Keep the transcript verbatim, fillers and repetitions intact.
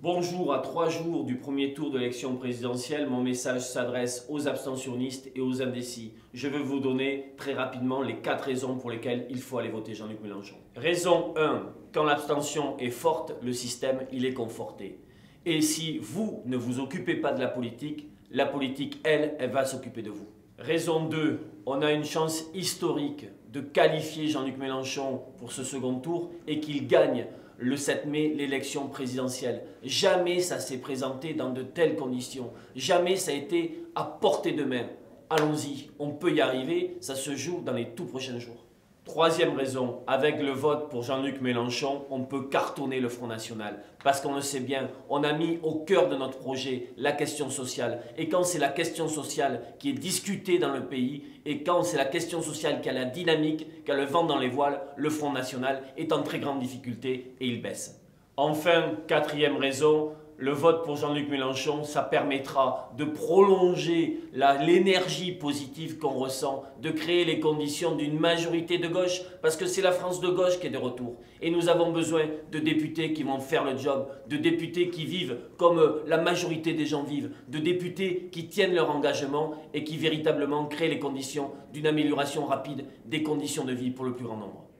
Bonjour, à trois jours du premier tour de l'élection présidentielle, mon message s'adresse aux abstentionnistes et aux indécis. Je veux vous donner très rapidement les quatre raisons pour lesquelles il faut aller voter Jean-Luc Mélenchon. Raison un. Quand l'abstention est forte, le système il est conforté. Et si vous ne vous occupez pas de la politique, la politique, elle, elle va s'occuper de vous. Raison deux. On a une chance historique de qualifier Jean-Luc Mélenchon pour ce second tour et qu'il gagne le sept mai l'élection présidentielle. Jamais ça s'est présenté dans de telles conditions. Jamais ça a été à portée de main. Allons-y, on peut y arriver, ça se joue dans les tout prochains jours. Troisième raison, avec le vote pour Jean-Luc Mélenchon, on peut cartonner le Front National. Parce qu'on le sait bien, on a mis au cœur de notre projet la question sociale. Et quand c'est la question sociale qui est discutée dans le pays, et quand c'est la question sociale qui a la dynamique, qui a le vent dans les voiles, le Front National est en très grande difficulté et il baisse. Enfin, quatrième raison, le vote pour Jean-Luc Mélenchon, ça permettra de prolonger l'énergie positive qu'on ressent, de créer les conditions d'une majorité de gauche, parce que c'est la France de gauche qui est de retour. Et nous avons besoin de députés qui vont faire le job, de députés qui vivent comme la majorité des gens vivent, de députés qui tiennent leur engagement et qui véritablement créent les conditions d'une amélioration rapide des conditions de vie pour le plus grand nombre.